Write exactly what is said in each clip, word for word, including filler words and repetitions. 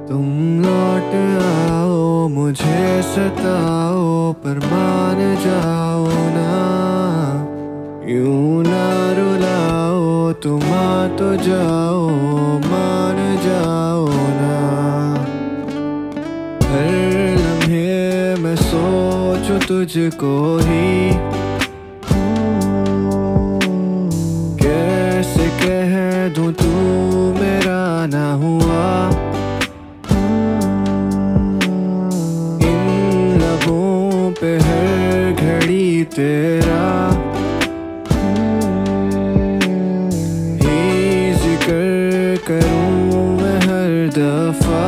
तुम लौट आओ, मुझे सताओ, पर मान जाओ ना। यूं ना रुलाओ, तुम आ तो जाओ, मान जाओ ना। हर लम्हे मैं सोचूं तुझको ही, कैसे कह दूं तू मेरा ना हुआ। इन लबों पे हर घड़ी तेरा ही जिक्र करूं मैं हर दफा।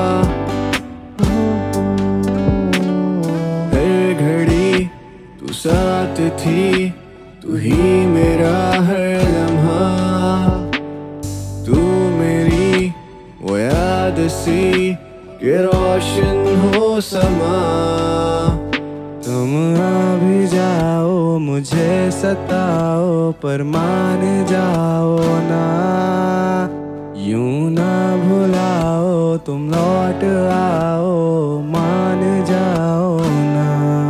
हर घड़ी तू साथ थी, तू ही मेरा हर लम्हा। तू मेरी वो याद सी कि रोशन हो समा। तुम आ भी जाओ, मुझे सताओ, पर मान जाओ ना। यूं ना भुलाओ, तुम लौट आओ, मान जाओ ना।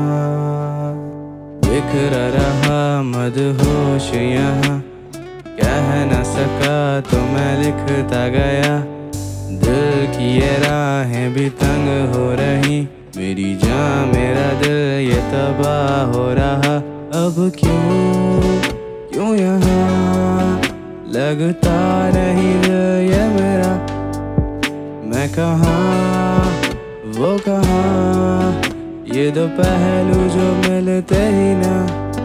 बिखरा रहा मदहोश यहाँ, कह न सका तो मैं लिखता गया। दिल की ये राहें भी तंग हो रही, मेरी जान मेरा दिल ये तबाह हो रहा। अब क्यों क्यों यहाँ लगता नहीं दिल ये मेरा। मैं कहाँ वो कहाँ, ये दो पहलू जो मिलते ही ना।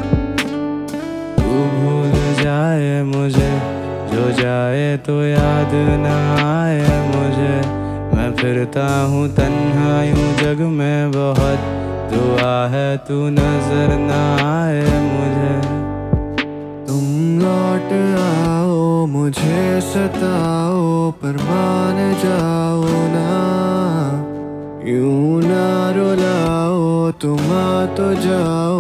तू भूल जाए मुझे, जो जाए तो याद ना आए मुझे। मैं फिरता हूँ तन्हा यूं जग में, बहुत दुआ है तू नजर ना आए मुझे। तुम लौट आओ, मुझे सताओ, पर मान जाओ ना। यूं ना रुलाओ, तुम आ तो जाओ,